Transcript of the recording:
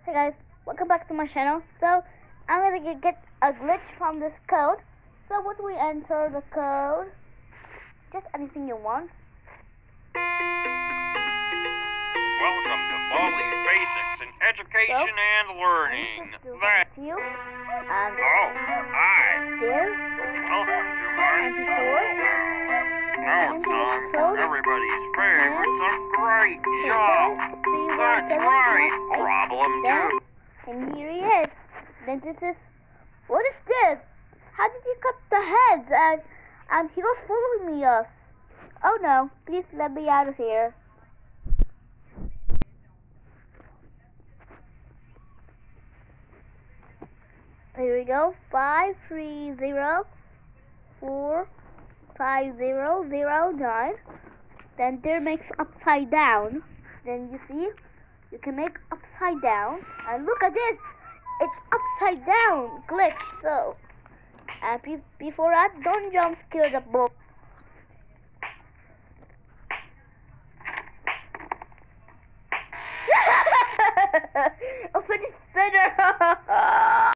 Hey guys, welcome back to my channel. So, I'm gonna get a glitch from this code. So, what we enter the code, just anything you want. Welcome to Baldi's Basics in Education and Learning. That's you. And hi. there. Welcome to my MP4. Now it's time for everybody's favorite great show. That's right. Problem 2. And here he is. Then this is, what is this? How did you cut the heads? And he was following me us. Oh no, please let me out of here. Here we go. 530450009. Then there makes upside down. Then you see, you can make upside down. And look at this, it's upside down glitch. So, and before that, don't jump scare the book. Open it better.